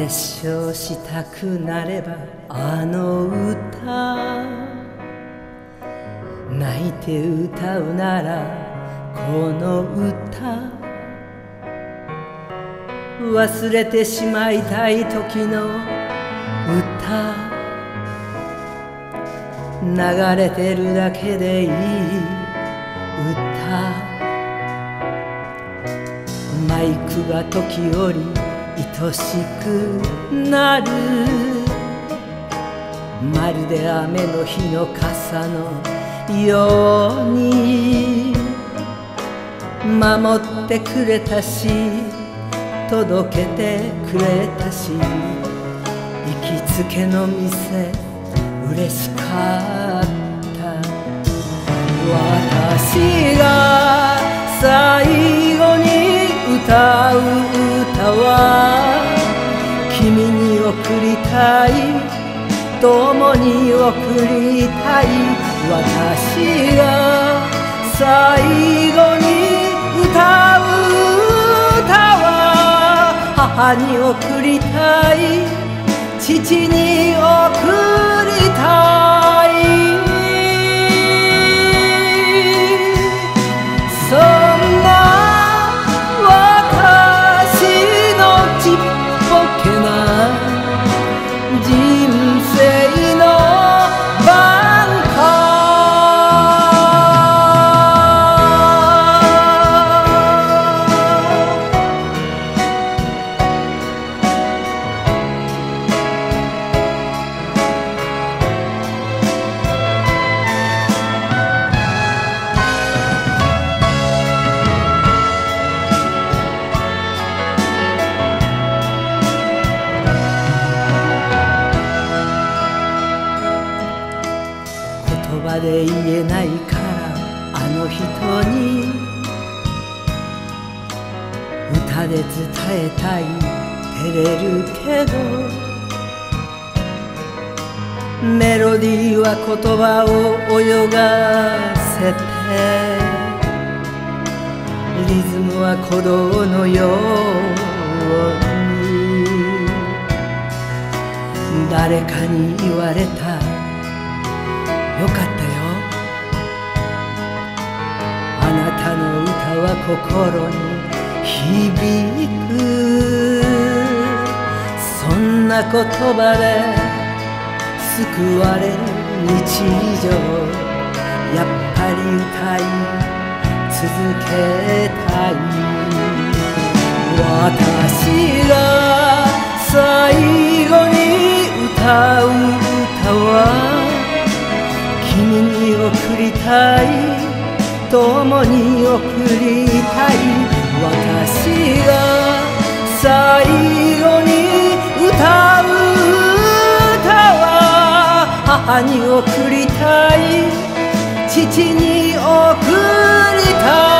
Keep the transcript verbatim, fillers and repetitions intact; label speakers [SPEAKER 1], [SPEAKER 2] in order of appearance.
[SPEAKER 1] 熱唱したくなればあの歌、泣いて歌うならこの歌、忘れてしまいたい時の歌、流れてるだけでいい歌、マイクが時折愛しくなる、まるで雨の日の傘のように守ってくれたし届けてくれたし、行きつけの店嬉しかった。私が最後に歌う歌は君に贈りたい、共に贈りたい。私が最後に歌う歌は母に贈りたい、父に贈りたい。そんな私のちっぽけな人生の挽歌、言葉で言えないからあの人に歌で伝えたい、照れるけどメロディーは言葉を泳がせて、リズムは鼓動のように、誰かに言われたよかったよ、あなたの歌は心に響く。そんな言葉で救われる日常、やっぱり歌い続けたい。私が最後に歌う歌は君に贈りたい、共に贈りたい。私が最後に歌う歌は母に贈りたい、父に贈りたい。